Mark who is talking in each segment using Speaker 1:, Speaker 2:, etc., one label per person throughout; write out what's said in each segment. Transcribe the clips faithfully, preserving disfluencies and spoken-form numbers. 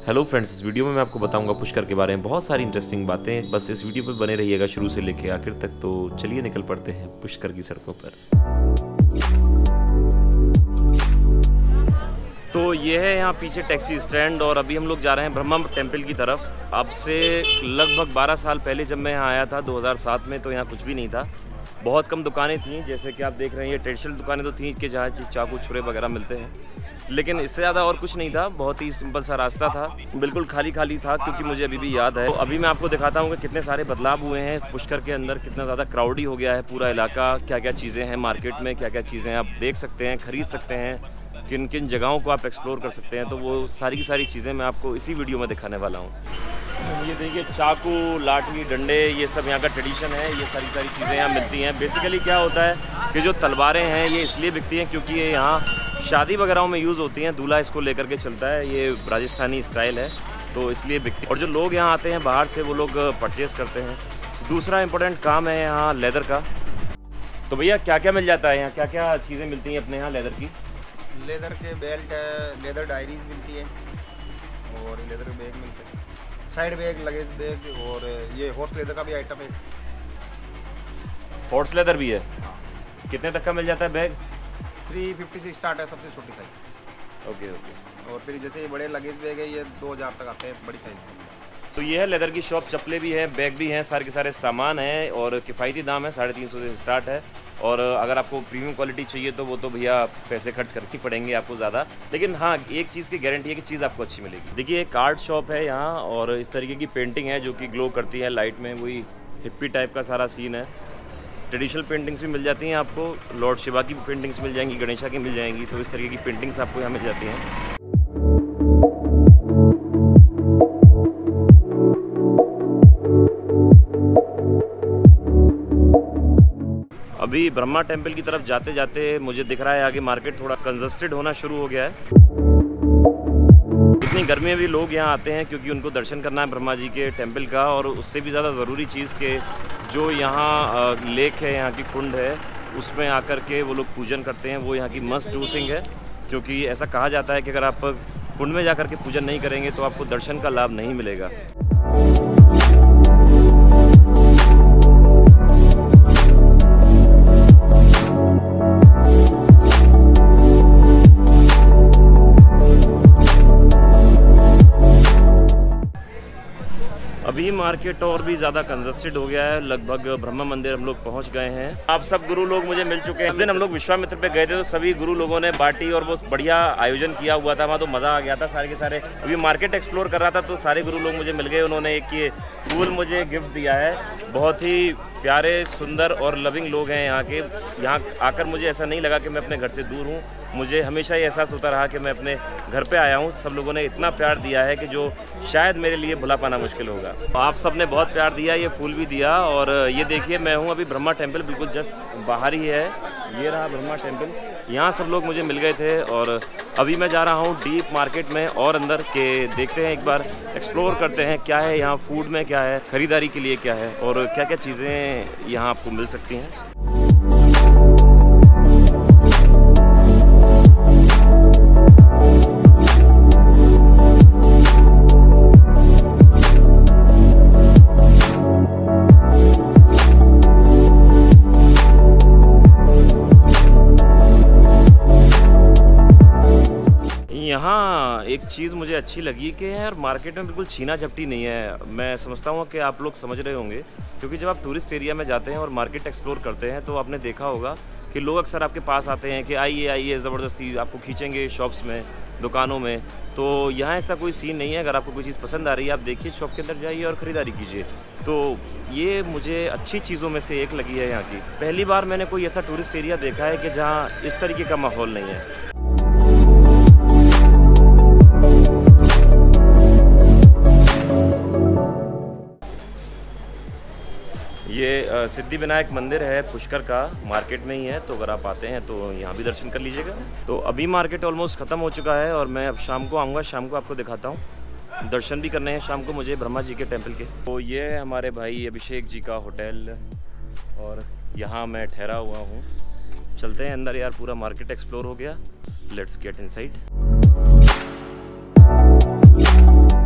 Speaker 1: Hello friends, इस video में मैं आपको बताऊंगा पुष्कर के बारे में बहुत सारी इंटरेस्टिंग बातें। बस इस वीडियो पर बने रहिएगा शुरू से लेकर आखिर तक। तो चलिए निकल पड़ते हैं पुष्कर की सड़कों पर। तो ये है यहाँ पीछे टैक्सी स्टैंड और अभी हम लोग जा रहे हैं ब्रह्मा टेम्पल की तरफ। अब से लगभग बारह साल पहले जब मैं यहाँ आया था दो हज़ार सात में, तो यहाँ कुछ भी नहीं था। बहुत कम दुकानें थीं, जैसे कि आप देख रहे हैं। ये ट्रेडिशनल दुकानें तो थीं कि जहाँ चाकू छुरे वगैरह मिलते हैं, लेकिन इससे ज़्यादा और कुछ नहीं था। बहुत ही सिंपल सा रास्ता था, बिल्कुल खाली खाली था, क्योंकि मुझे अभी भी याद है। तो अभी मैं आपको दिखाता हूँ कि कितने सारे बदलाव हुए हैं पुष्कर के अंदर, कितना ज़्यादा क्राउडी हो गया है पूरा इलाका, क्या क्या चीज़ें हैं मार्केट में, क्या क्या चीज़ें आप देख सकते हैं, ख़रीद सकते हैं, किन किन जगहों को आप एक्सप्लोर कर सकते हैं। तो वो सारी की सारी चीज़ें मैं आपको इसी वीडियो में दिखाने वाला हूँ। ये देखिए, चाकू, लाठी, डंडे, ये सब यहाँ का ट्रेडिशन है। ये सारी सारी चीज़ें यहाँ मिलती हैं। बेसिकली क्या होता है कि जो तलवारें हैं ये इसलिए बिकती हैं क्योंकि ये यहाँ शादी वगैरह में यूज़ होती हैं। दूल्हा इसको लेकर के चलता है, ये राजस्थानी स्टाइल है, तो इसलिए बिकती है। और जो लोग यहाँ आते हैं बाहर से, वो लोग परचेज़ करते हैं। दूसरा इंपॉर्टेंट काम है यहाँ लेदर का। तो भैया क्या क्या मिल जाता है यहाँ, क्या क्या चीज़ें मिलती हैं अपने यहाँ लेदर की?
Speaker 2: लेदर के बेल्ट है, लेदर डायरीज मिलती है और लेदर के बैग मिलते हैं, साइड बैग, लगेज बैग, और ये हॉर्स लेदर का भी आइटम है।
Speaker 1: हॉर्स लेदर भी है? कितने तक का मिल जाता है बैग?
Speaker 2: थ्री फिफ्टी से स्टार्ट है सबसे छोटी साइज।
Speaker 1: Okay okay.
Speaker 2: और फिर जैसे ये बड़े लगेज बैग है, ये दो हज़ार तक आते हैं बड़ी साइज।
Speaker 1: तो ये है लेदर की शॉप। चप्पलें भी हैं, बैग भी हैं, सारे के सारे सामान हैं और किफ़ायती दाम है। साढ़े तीन सौ से स्टार्ट है। और अगर आपको प्रीमियम क्वालिटी चाहिए तो वो तो भैया पैसे खर्च करके पड़ेंगे आपको ज़्यादा। लेकिन हाँ, एक चीज़ की गारंटी है कि चीज़ आपको अच्छी मिलेगी। देखिए, एक आर्ट शॉप है यहाँ और इस तरीके की पेंटिंग है जो कि ग्लो करती है लाइट में। वही हिप्पी टाइप का सारा सीन है। ट्रेडिशनल पेंटिंग्स भी मिल जाती हैं आपको। लॉर्ड शिवा की पेंटिंग्स मिल जाएंगी, गणेशा की मिल जाएंगी। तो इस तरीके की पेंटिंग्स आपको यहाँ मिल जाती हैं। अभी ब्रह्मा टेम्पल की तरफ जाते जाते मुझे दिख रहा है आगे मार्केट थोड़ा कंजस्टेड होना शुरू हो गया है। इतनी गर्मी में भी लोग यहाँ आते हैं क्योंकि उनको दर्शन करना है ब्रह्मा जी के टेम्पल का। और उससे भी ज़्यादा ज़रूरी चीज़ के जो यहाँ लेक है, यहाँ की कुंड है, उसमें आकर के वो लोग पूजन करते हैं। वो यहाँ की मस्ट डू थिंग है, क्योंकि ऐसा कहा जाता है कि अगर आप कुंड में जाकर के पूजन नहीं करेंगे तो आपको दर्शन का लाभ नहीं मिलेगा। अभी मार्केट और भी ज़्यादा कंजस्टेड हो गया है। लगभग ब्रह्मा मंदिर हम लोग पहुंच गए हैं। आप सब गुरु लोग मुझे मिल चुके हैं। इस दिन हम लोग विश्वामित्र पे गए थे, तो सभी गुरु लोगों ने बाटी और वो बढ़िया आयोजन किया हुआ था वहाँ, तो मज़ा आ गया था सारे के सारे। अभी मार्केट एक्सप्लोर कर रहा था तो सारे गुरु लोग मुझे मिल गए। उन्होंने एक ये फूल मुझे गिफ्ट दिया है। बहुत ही प्यारे, सुंदर और लविंग लोग हैं यहाँ के। यहाँ आकर मुझे ऐसा नहीं लगा कि मैं अपने घर से दूर हूँ। मुझे हमेशा ये एहसास होता रहा कि मैं अपने घर पे आया हूँ। सब लोगों ने इतना प्यार दिया है कि जो शायद मेरे लिए भुला पाना मुश्किल होगा। आप सब ने बहुत प्यार दिया, ये फूल भी दिया। और ये देखिए, मैं हूँ अभी ब्रह्मा टेम्पल, बिल्कुल जस्ट बाहर ही है। ये रहा ब्रह्मा टेम्पल। यहाँ सब लोग मुझे मिल गए थे और अभी मैं जा रहा हूँ डीप मार्केट में और अंदर के देखते हैं, एक बार एक्सप्लोर करते हैं क्या है यहाँ, फूड में क्या है, खरीदारी के लिए क्या है और क्या क्या चीज़ें यहाँ आपको मिल सकती हैं। यहाँ एक चीज़ मुझे अच्छी लगी कि यार मार्केट में बिल्कुल छीना झपटी नहीं है। मैं समझता हूँ कि आप लोग समझ रहे होंगे, क्योंकि जब आप टूरिस्ट एरिया में जाते हैं और मार्केट एक्सप्लोर करते हैं तो आपने देखा होगा कि लोग अक्सर आपके पास आते हैं कि आइए आइए, ज़बरदस्ती आपको खींचेंगे शॉप्स में, दुकानों में। तो यहाँ ऐसा कोई सीन नहीं है। अगर आपको कोई चीज़ पसंद आ रही है, आप देखिए, शॉप के अंदर जाइए और ख़रीदारी कीजिए। तो ये मुझे अच्छी चीज़ों में से एक लगी है यहाँ की। पहली बार मैंने कोई ऐसा टूरिस्ट एरिया देखा है कि जहाँ इस तरीके का माहौल नहीं है। ये सिद्धि विनायक मंदिर है पुष्कर का, मार्केट में ही है। तो अगर आप आते हैं तो यहाँ भी दर्शन कर लीजिएगा। तो अभी मार्केट ऑलमोस्ट ख़त्म हो चुका है और मैं अब शाम को आऊँगा। शाम को आपको दिखाता हूँ। दर्शन भी करने हैं शाम को मुझे ब्रह्मा जी के टेम्पल के। तो ये है हमारे भाई अभिषेक जी का होटल और यहाँ मैं ठहरा हुआ हूँ। चलते हैं अंदर यार, पूरा मार्केट एक्सप्लोर हो गया। Let's get inside.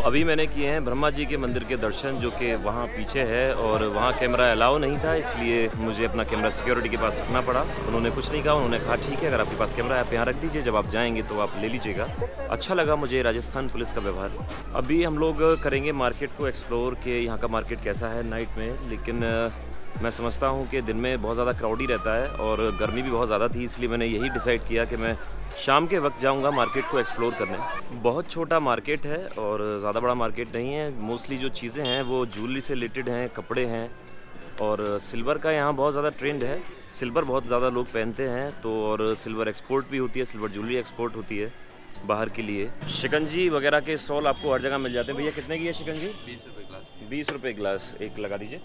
Speaker 1: अभी मैंने किए हैं ब्रह्मा जी के मंदिर के दर्शन, जो कि वहाँ पीछे है, और वहाँ कैमरा अलाउ नहीं था, इसलिए मुझे अपना कैमरा सिक्योरिटी के पास रखना पड़ा। उन्होंने कुछ नहीं कहा, उन्होंने कहा ठीक है, अगर आपके पास कैमरा है आप यहाँ रख दीजिए, जब आप जाएंगे तो आप ले लीजिएगा। अच्छा लगा मुझे राजस्थान पुलिस का व्यवहार। अभी हम लोग करेंगे मार्केट को एक्सप्लोर कि यहाँ का मार्केट कैसा है नाइट में, लेकिन मैं समझता हूँ कि दिन में बहुत ज़्यादा क्राउडी रहता है और गर्मी भी बहुत ज़्यादा थी, इसलिए मैंने यही डिसाइड किया कि मैं शाम के वक्त जाऊंगा मार्केट को एक्सप्लोर करने। बहुत छोटा मार्केट है और ज़्यादा बड़ा मार्केट नहीं है। मोस्टली जो चीज़ें हैं वो ज्वेलरी से रिलेटेड हैं, कपड़े हैं, और सिल्वर का यहाँ बहुत ज़्यादा ट्रेंड है। सिल्वर बहुत ज़्यादा लोग पहनते हैं, तो और सिल्वर एक्सपोर्ट भी होती है, सिल्वर ज्वेलरी एक्सपोर्ट होती है बाहर के लिए। शिकंजी वगैरह के स्टॉल आपको हर जगह मिल जाते हैं। भैया कितने की है शिकंजी?
Speaker 3: बीस रुपये ग्लास।
Speaker 1: बीस रुपये गिलास एक लगा दीजिए।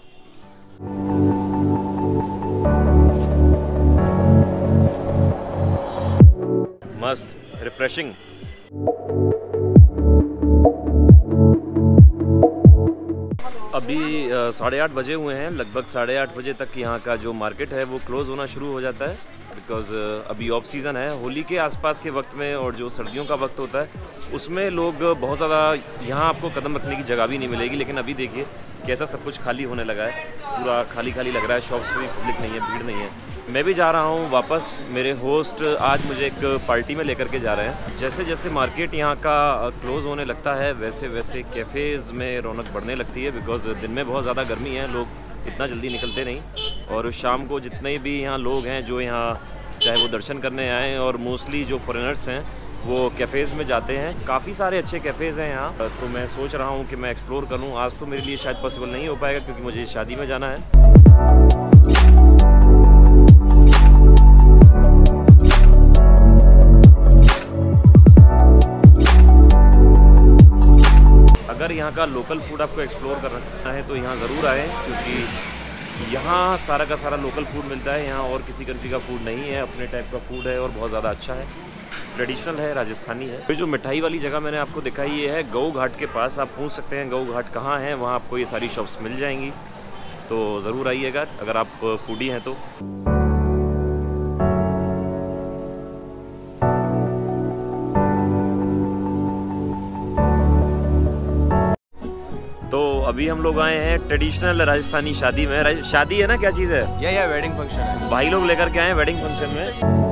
Speaker 1: मस्त, रिफ्रेशिंग। अभी साढ़े आठ बजे हुए हैं। लगभग साढ़े आठ बजे तक यहाँ का जो मार्केट है वो क्लोज़ होना शुरू हो जाता है, बिकॉज़ अभी ऑफ सीज़न है। होली के आसपास के वक्त में और जो सर्दियों का वक्त होता है उसमें लोग बहुत ज़्यादा, यहाँ आपको कदम रखने की जगह भी नहीं मिलेगी। लेकिन अभी देखिए कैसा सब कुछ खाली होने लगा है, पूरा खाली खाली लग रहा है। शॉप्स में भी पब्लिक नहीं है, भीड़ नहीं है। मैं भी जा रहा हूँ वापस। मेरे होस्ट आज मुझे एक पार्टी में लेकर के जा रहे हैं। जैसे जैसे मार्केट यहाँ का क्लोज़ होने लगता है वैसे वैसे कैफ़ेज़ में रौनक बढ़ने लगती है, बिकॉज़ दिन में बहुत ज़्यादा गर्मी है, लोग इतना जल्दी निकलते नहीं। और शाम को जितने भी यहाँ लोग हैं जो यहाँ चाहे वो दर्शन करने आएँ, और मोस्टली जो फॉरेनर्स हैं वो कैफ़ेज़ में जाते हैं। काफ़ी सारे अच्छे कैफ़ेज़ हैं यहाँ, तो मैं सोच रहा हूँ कि मैं एक्सप्लोर करूँ। आज तो मेरे लिए शायद पॉसिबल नहीं हो पाएगा क्योंकि मुझे शादी में जाना है। अगर यहाँ का लोकल फूड आपको एक्सप्लोर करना है तो यहाँ ज़रूर आएँ, क्योंकि यहाँ सारा का सारा लोकल फूड मिलता है। यहाँ और किसी कंट्री का फूड नहीं है, अपने टाइप का फूड है और बहुत ज़्यादा अच्छा है, ट्रेडिशनल है, राजस्थानी है। ये जो मिठाई वाली जगह मैंने आपको दिखाई ये है गऊ घाट के पास। आप पूछ सकते हैं गऊ घाट कहाँ है, वहाँ आपको ये सारी शॉप्स मिल जाएंगी, तो ज़रूर आइएगा अगर आप फूडी हैं तो। तो अभी हम लोग आए हैं ट्रेडिशनल राजस्थानी शादी में। शादी है ना, क्या चीज़ है?
Speaker 3: या या वेडिंग फंक्शन है।
Speaker 1: भाई लोग लेकर के आए हैं वेडिंग फंक्शन में।